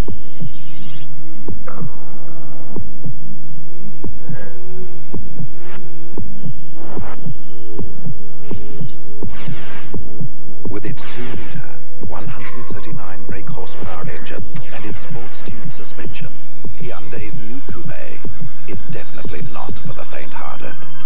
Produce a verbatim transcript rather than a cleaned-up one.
With its two litre, one hundred thirty-nine brake horsepower engine and its sports-tuned suspension, Hyundai's new Coupe is definitely not for the faint-hearted.